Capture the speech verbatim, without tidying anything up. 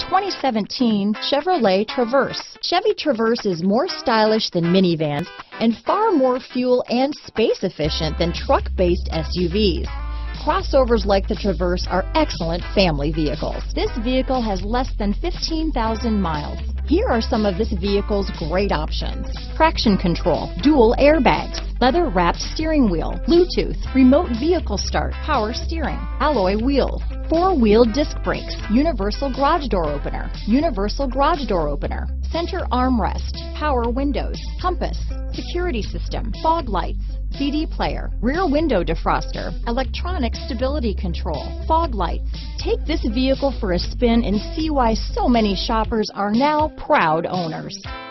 twenty seventeen Chevrolet Traverse. Chevy Traverse is more stylish than minivans and far more fuel and space efficient than truck-based S U Vs. Crossovers like the Traverse are excellent family vehicles. This vehicle has less than fifteen thousand miles. Here are some of this vehicle's great options: traction control, dual airbags, leather-wrapped steering wheel, Bluetooth, remote vehicle start, power steering, alloy wheels, four-wheel disc brakes, universal garage door opener, universal garage door opener, center armrest, power windows, compass, security system, fog lights, C D player, rear window defroster, electronic stability control, fog lights. Take this vehicle for a spin and see why so many shoppers are now proud owners.